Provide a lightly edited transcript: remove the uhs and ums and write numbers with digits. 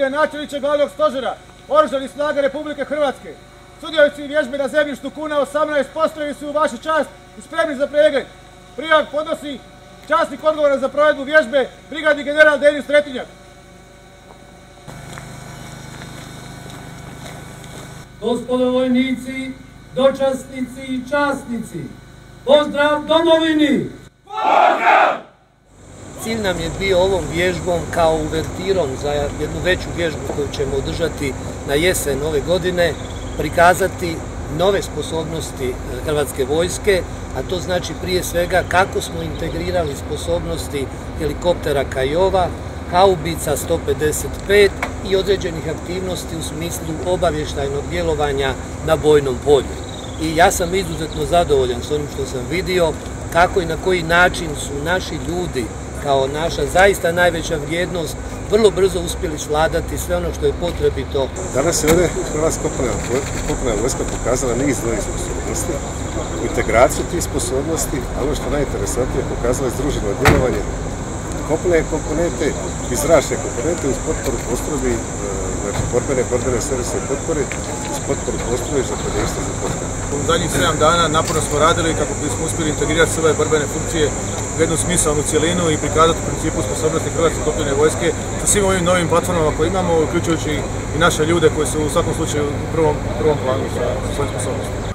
gospodine načelniče glavnog stožera Oružanih snaga Republike Hrvatske, sudjelujući vježbe na zemljištu Kuna 18 postrojbi su u vašu čast i spremni za pregled. Prijak podnosi časnik odgovoran za provedbu vježbe, brigadni general Denis Tretinjak. Gospodo vojnici, dočasnici i časnici, pozdrav domovini! Pozdrav! Cilj nam je bio ovom vježbom kao uvertirom za jednu veću vježbu koju ćemo održati na jesen ove godine, prikazati nove sposobnosti Hrvatske vojske, a to znači prije svega kako smo integrirali sposobnosti helikoptera Kiowa, haubica 155 i određenih aktivnosti u smislu obavještajnog djelovanja na bojnom polju. I ja sam izuzetno zadovoljan s onim što sam vidio, kako i na koji način su naši ljudi kao naša zaista najveća vrijednost vrlo brzo uspjeli svladati sve ono što je potrebito. Danas je ovdje Hrvatska kopnena vojska pokazala niz novih sposobnosti, integraciju tih sposobnosti, a ono što je najinteresantnije pokazala je združeno djelovanje kopnene komponente i zračne komponente uz potporu postrojbi, znači borbene servisne potpore, uz potporu postrojbi zapovjedništva za potporu. U zadnjih 7 dana naporno smo radili kako bismo uspjeli integrirati sve ove borbene funkcije u jednu smislenu cjelinu i prikazati u principu sposobnosti Hrvatske kopnene vojske sa svim ovim novim platformama koje imamo, uključujući i naše ljude koji su u svakom slučaju u prvom planu sa svojim sposobnostima.